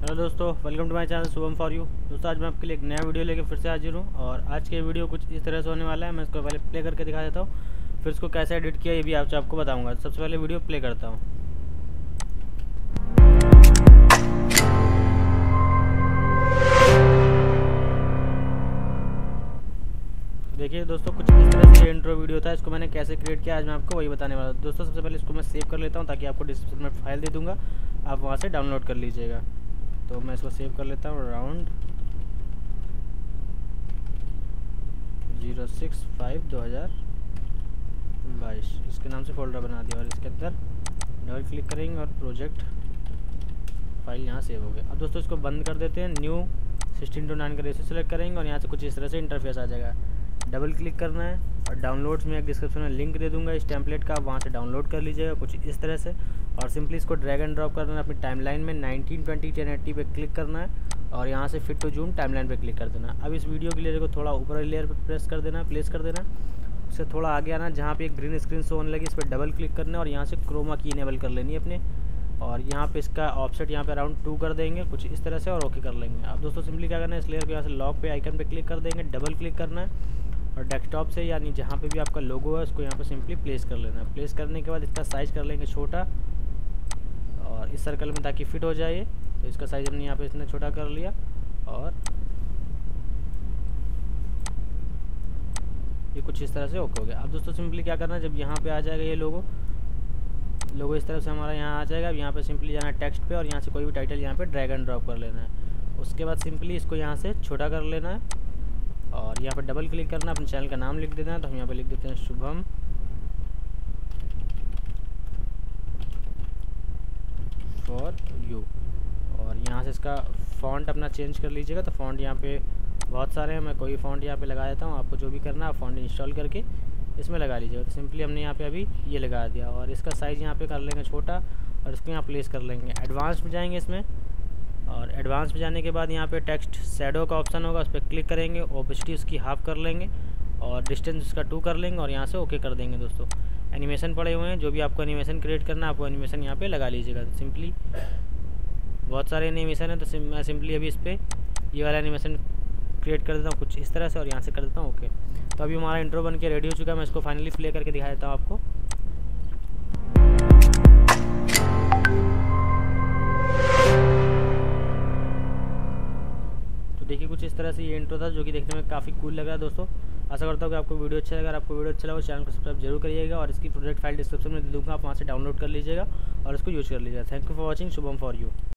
Hello दोस्तों, welcome to my channel Shubham for you. दोस्तों, आज मैं आपके लिए एक नया वीडियो लेकर फिर से हाजिर हूँ और आज के वीडियो कुछ इस तरह से होने वाला है। मैं इसको पहले प्ले करके दिखा देता हूँ, फिर इसको कैसे एडिट किया ये भी आपको बताऊँगा। सबसे पहले वीडियो प्ले करता हूँ। देखिए दोस्तों, कुछ इस तरह से इंट्रो वीडियो था। इसको मैंने कैसे क्रिएट किया आज मैं आपको वही बताने वाला हूँ। दोस्तों, सबसे पहले इसको मैं सेव कर लेता हूँ ताकि आपको डिस्क्रिप्शन में फाइल दे दूँगा, आप वहाँ से डाउनलोड कर लीजिएगा। तो मैं इसको सेव कर लेता हूँ। राउंड 06/5/2022 इसके नाम से फ़ोल्डर बना दिया और इसके अंदर डबल क्लिक करेंगे और प्रोजेक्ट फाइल यहाँ सेव हो गया। अब दोस्तों इसको बंद कर देते हैं। न्यू 16:9 का रेशियो सेलेक्ट करेंगे और यहाँ से कुछ इस तरह से इंटरफेस आ जाएगा। डबल क्लिक करना है और डाउनलोड्स में एक डिस्क्रिप्शन में लिंक दे दूंगा इस टेम्पलेट का, आप वहाँ से डाउनलोड कर लीजिएगा कुछ इस तरह से। और सिंपली इसको ड्रैग एंड ड्रॉप करना है अपनी टाइमलाइन में। 1920x1080 पे क्लिक करना है और यहाँ से फिट टू जूम टाइमलाइन पे क्लिक कर देना। अब इस वीडियो के लेयर को थोड़ा ऊपर वाली लेयर पे प्लेस कर देना। उससे थोड़ा आगे आना, जहाँ पे एक ग्रीन स्क्रीन शो होने लगी इस पर डबल क्लिक करना है और यहाँ से क्रोमा की इनेबल कर लेनी है अपने। और यहाँ पे इसका ऑफसेट यहाँ पे अराउंड 2 कर देंगे कुछ इस तरह से और ओके कर लेंगे। अब दोस्तों सिंपली क्या करना है, इस लेयर को यहाँ से लॉक पे आइकन पे क्लिक कर देंगे, डबल क्लिक करना है और डेस्कटॉप से यानी जहाँ पे भी आपका लोगो है उसको यहाँ पे सिंपली प्लेस कर लेना है। प्लेस करने के बाद इसका साइज़ कर लेंगे छोटा और इस सर्कल में ताकि फिट हो जाए। तो इसका साइज़ हमने यहाँ पे इतना छोटा कर लिया और ये कुछ इस तरह से ओके हो गया। अब दोस्तों सिंपली क्या करना है, जब यहाँ पे आ जाएगा ये लोगो इस तरह से हमारा यहाँ आ जाएगा। अब यहाँ पे सिंपली जाना है टेक्स्ट पे और यहाँ से कोई भी टाइटल यहाँ पे ड्रैग एंड ड्रॉप कर लेना है। उसके बाद सिंपली इसको यहाँ से छोटा कर लेना है और यहाँ पे डबल क्लिक करना है, अपने चैनल का नाम लिख देना है। तो हम यहाँ पे लिख देते हैं शुभम फॉर यू। और यहाँ से इसका फ़ॉन्ट अपना चेंज कर लीजिएगा। तो फ़ॉन्ट यहाँ पे बहुत सारे हैं, मैं कोई फ़ॉन्ट यहाँ पे लगा देता हूँ। आपको जो भी करना है फ़ॉन्ट इंस्टॉल करके इसमें लगा लीजिएगा। तो सिंपली हमने यहाँ पे अभी ये लगा दिया और इसका साइज़ यहाँ पे कर लेंगे छोटा और इसको यहाँ प्लेस कर लेंगे। एडवांस में जाएंगे इसमें और एडवांस में जाने के बाद यहाँ पे टेक्स्ट शैडो का ऑप्शन होगा, उस पर क्लिक करेंगे। ओपेसिटी उसकी हाफ कर लेंगे और डिस्टेंस उसका 2 कर लेंगे और यहाँ से ओके कर देंगे। दोस्तों एनिमेशन पड़े हुए हैं, जो भी आपको एनिमेशन क्रिएट करना है आप वो एनिमेशन यहाँ पे लगा लीजिएगा। तो सिंपली बहुत सारे एनिमेशन है, तो मैं सिंपली अभी इस पर ये वाला एनिमेशन क्रिएट कर देता हूँ कुछ इस तरह से और यहाँ से कर देता हूँ ओके। तो अभी हमारा इंट्रो बन के रेडी हो चुका है। मैं इसको फाइनली प्ले करके दिखा देता हूँ आपको। तो देखिए कुछ इस तरह से ये इंट्रो था जो कि देखने में काफ़ी कूल लग रहा है। दोस्तों आशा करता हूँ कि आपको वीडियो अच्छा लगा। अगर आपको वीडियो अच्छा लगा तो चैनल को सब्सक्राइब जरूर करिएगा और इसकी प्रोजेक्ट फाइल डिस्क्रिप्शन में दे दूँगा, आप वहाँ से डाउनलोड कर लीजिएगा और इसको यूज कर लीजिएगा। Thank you for watching. Shubham for you.